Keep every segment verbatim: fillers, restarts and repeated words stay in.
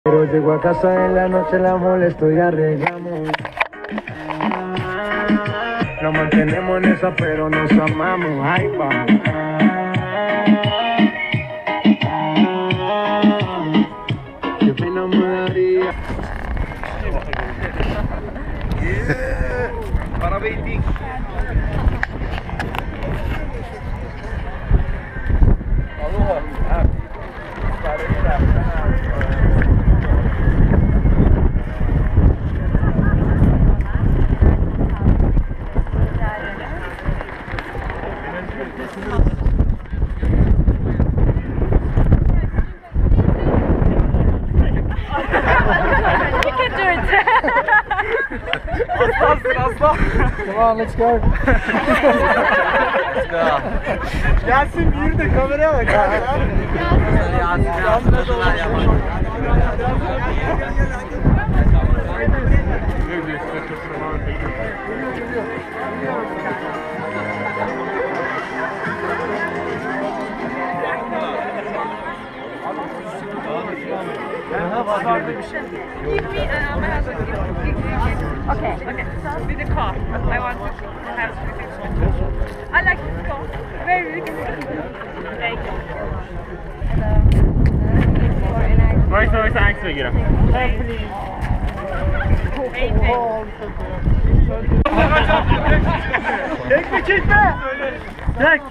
Pero llego a casa en la noche, la molesto y arreglamos. Nos mantenemos en esa, pero nos amamos. Ay, va. Qué pena me daría. Yeah. Para veinte. Come on, let's go. Let's go. Yasin bir de kameraya bak. Okay, okay. With the car. I want to have I like this car. Very beautiful. Thank you. Varsa varsa hangisine girelim? Tek mi çekme? Tek.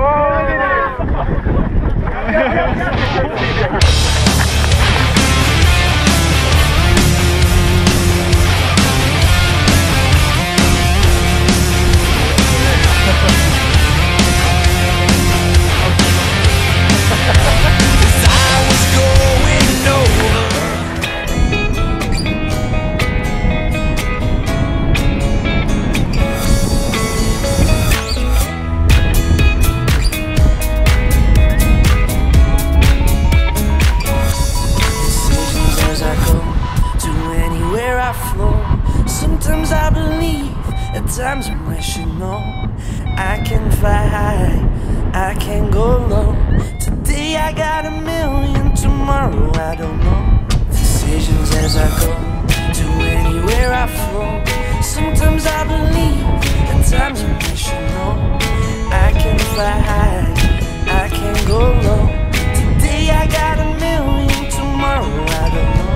Sometimes I believe, at times I wish you know I can fly high, I can go low. Today I got a million, tomorrow I don't know. Decisions as I go, to anywhere I flow. Sometimes I believe, at times I wish you know I can fly high, I can go low. Today I got a million, tomorrow I don't know.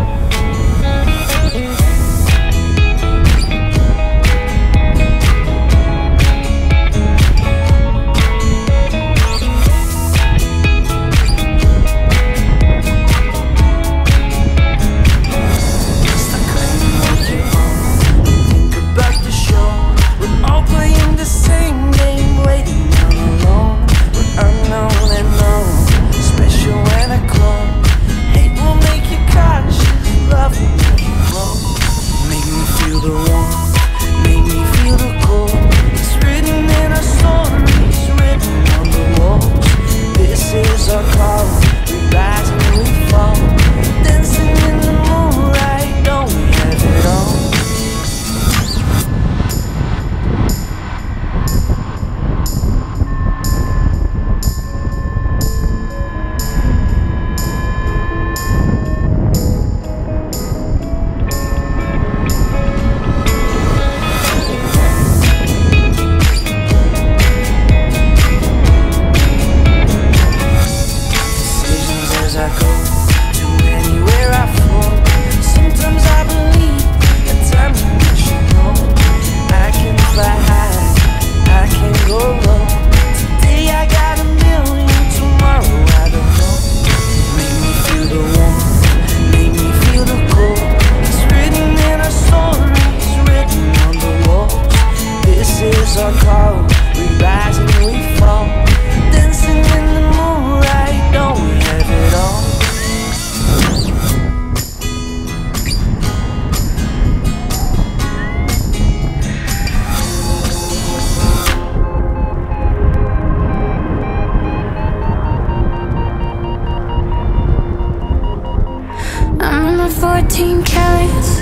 fourteen carats,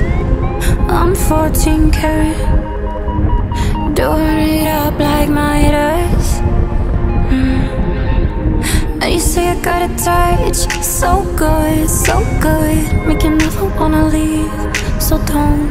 I'm fourteen carat, doing it up like Midas. mm. And you say I got a touch, so good, so good, make you never wanna leave. So don't,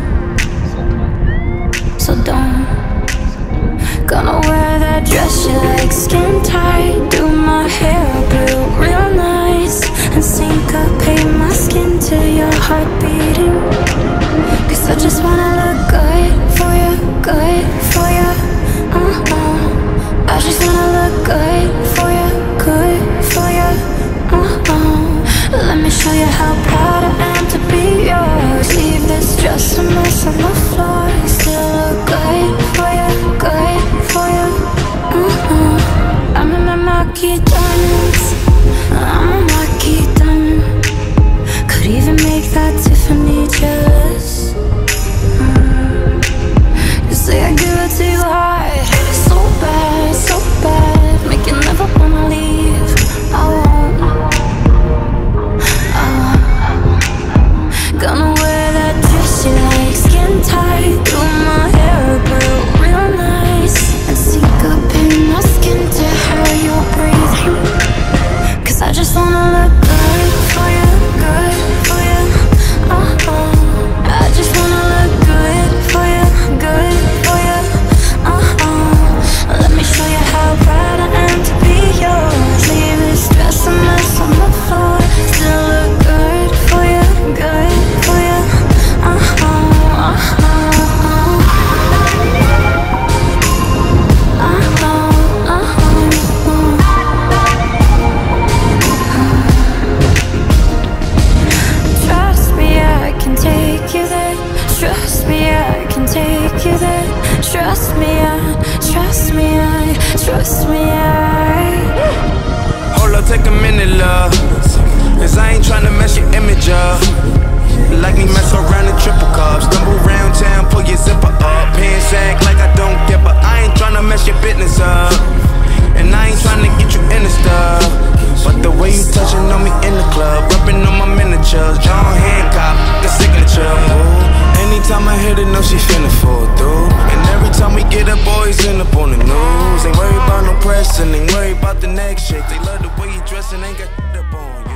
so don't. Gonna wear that dress you like, skin tight, do my hair blue, real nice, and syncopate my skin to your heart beating. Cause I just wanna look good for you, good for you, uh-uh. I just wanna look good for you, good for you, uh-uh. Let me show you how proud I am to be yours. Leave this dress a mess on the floor. Still look good for you, good for you, uh-uh. I'm in my marquee diamonds, I'm a marquee diamond. Could even make that Tiffany jealous. mm. You say I give it to you hard, so bad, so bad, make you never wanna leave. I won't, I won't. Gonna wear that dress you like, skin tight, do my hair blue, real nice, and syncopate my skin to how you're breathing. Cause I just wanna look good for you, good for you, uh-uh. I just wanna look good for you, good for you, uh-uh. Let me show you how proud I am to be yours. Leave this dress a mess on the floor. Still look good for you, good for you, uh-uh, uh-uh, uh-uh, uh-uh. Trust me, I can take you there. Trust me, I can take you there. Trust me, I, trust me, I, trust me, I. Hold up, take a minute, love, cause I ain't tryna mess your image up. Like me mess around in triple cups, stumble round town, pull your zipper up, pants sag like I don't give a. I ain't tryna mess your business up, and I ain't tryna get you in the stuff. But the way you touching on me in the club, rubbing on my miniatures, John Hancock, the signature. Ooh. Anytime I hit it, know she finna fall through. And every time we get up, boys end up on the news. Ain't worried about no press and ain't worried about the next shit. They love the way you dress and ain't got up on you.